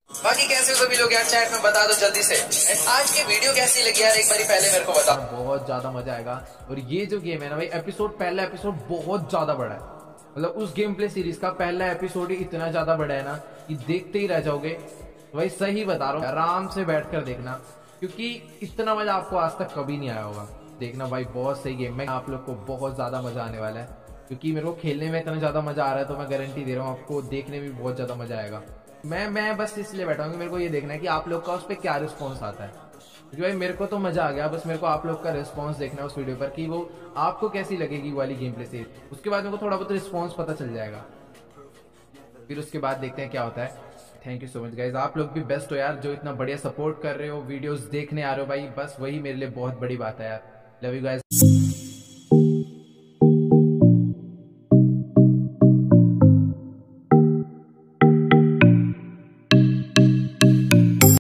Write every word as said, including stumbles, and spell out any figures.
बाकी कैसे हो सभी लोग यार, चैट में बता दो जल्दी से। एंड आज की वीडियो कैसी लगी यार, एक बारी पहले मेरे को बताओ। बहुत ज्यादा मजा आएगा। और ये जो गेम है ना भाई, एपिसोड पहला एपिसोड बहुत ज्यादा बड़ा है। मतलब उस गेम प्ले सीरीज का पहला एपिसोड ही इतना ज्यादा बड़ा है ना कि देखते ही रह जाओगे। तो भाई सही बता रहा हूँ, आराम से बैठ कर देखना, क्योंकि इतना मजा आपको आज तक कभी नहीं आया होगा। देखना भाई, बहुत सही गेम है, आप लोग को बहुत ज्यादा मजा आने वाला है। क्योंकि मेरे को खेलने में इतना ज्यादा मजा आ रहा है, तो मैं गारंटी दे रहा हूँ आपको देखने में भी बहुत ज्यादा मजा आएगा। मैं मैं बस इसलिए बैठा हूँ कि मेरे को ये देखना है कि आप लोग का उस पर क्या रिस्पॉन्स आता है। क्योंकि भाई मेरे को तो मजा आ गया, बस मेरे को आप लोग का रिस्पॉन्स देखना है उस वीडियो पर कि वो आपको कैसी लगेगी वाली गेम प्ले से। उसके बाद मेरे को थोड़ा बहुत रिस्पॉन्स पता चल जाएगा, फिर उसके बाद देखते हैं क्या होता है। Thank you so much guys, आप लोग भी बेस्ट हो यार, जो इतना बढ़िया सपोर्ट कर रहे हो, वीडियोस देखने आ रहे हो भाई, बस वही मेरे लिए बहुत बड़ी बात है यार। Love you guys.